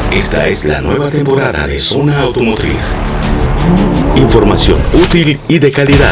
Esta es la nueva temporada de Zona Automotriz. Información útil y de calidad.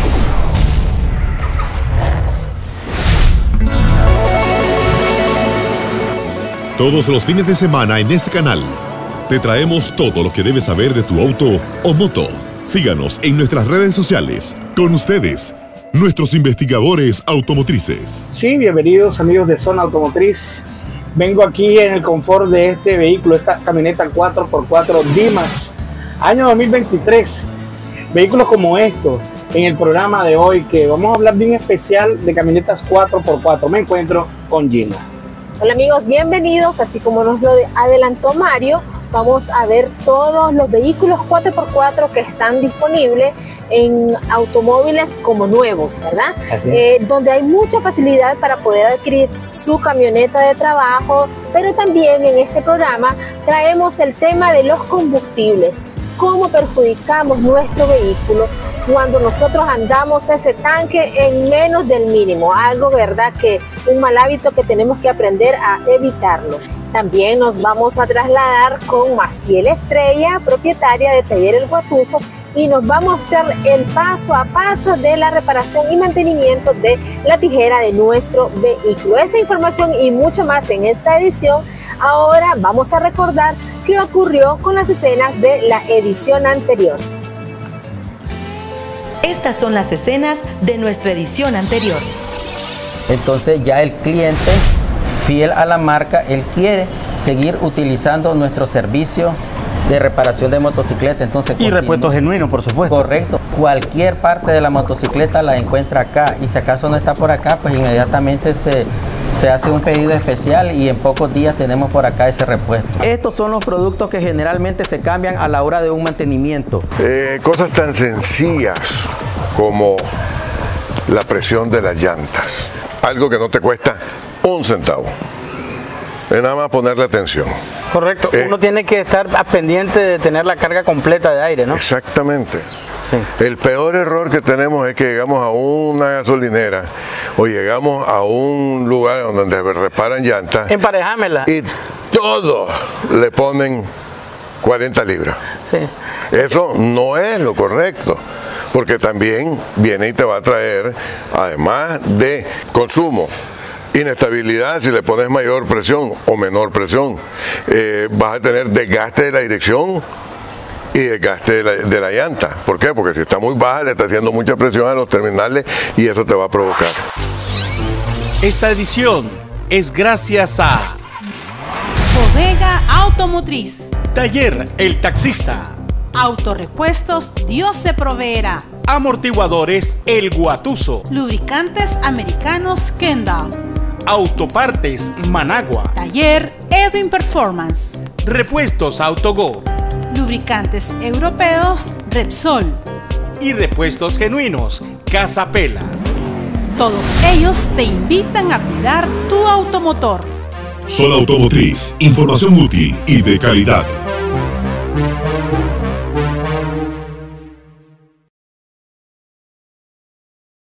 Todos los fines de semana en este canal te traemos todo lo que debes saber de tu auto o moto. Síganos en nuestras redes sociales. Con ustedes, nuestros investigadores automotrices. Sí, bienvenidos amigos de Zona Automotriz. Vengo aquí en el confort de este vehículo, esta camioneta 4x4 D-Max, año 2023. Vehículos como estos en el programa de hoy, que vamos a hablar bien especial de camionetas 4x4. Me encuentro con Gina. Hola amigos, bienvenidos. Así como nos lo adelantó Mario, vamos a ver todos los vehículos 4x4 que están disponibles en automóviles como nuevos, ¿verdad? Donde hay mucha facilidad para poder adquirir su camioneta de trabajo, pero también en este programa traemos el tema de los combustibles. Cómo perjudicamos nuestro vehículo cuando nosotros andamos ese tanque en menos del mínimo, algo, ¿verdad?, que un mal hábito que tenemos que aprender a evitarlo. También nos vamos a trasladar con Maciel Estrella, propietaria de Taller El Guatuso, y nos va a mostrar el paso a paso de la reparación y mantenimiento de la tijera de nuestro vehículo. Esta información y mucho más en esta edición. Ahora vamos a recordar qué ocurrió con las escenas de la edición anterior. Estas son las escenas de nuestra edición anterior. Entonces ya el cliente, fiel a la marca, él quiere seguir utilizando nuestro servicio de reparación de motocicleta. Entonces, y repuesto genuino, por supuesto. Correcto. Cualquier parte de la motocicleta la encuentra acá, y si acaso no está por acá, pues inmediatamente se hace un pedido especial y en pocos días tenemos por acá ese repuesto. Estos son los productos que generalmente se cambian a la hora de un mantenimiento. Cosas tan sencillas como la presión de las llantas. Algo que no te cuesta un centavo. Es nada más ponerle atención. Correcto. Uno tiene que estar pendiente de tener la carga completa de aire, ¿no? Exactamente. Sí. El peor error que tenemos es que llegamos a una gasolinera o llegamos a un lugar donde reparan llantas. Emparejámela. Y todo le ponen 40 libras. Sí. Eso no es lo correcto, porque también viene y te va a traer, además de consumo, inestabilidad si le pones mayor presión o menor presión. Vas a tener desgaste de la dirección y desgaste de la llanta. ¿Por qué? Porque si está muy baja le está haciendo mucha presión a los terminales y eso te va a provocar. Esta edición es gracias a Bodega Automotriz, Taller El Taxista, Autorepuestos Dios se proveerá, Amortiguadores El Guatuso, Lubricantes Americanos Kendall, Autopartes Managua, Taller Edwin Performance, Repuestos Autogo, Lubricantes Europeos Repsol y Repuestos Genuinos Casa Pelas. Todos ellos te invitan a cuidar tu automotor. Zona Automotriz, información útil y de calidad.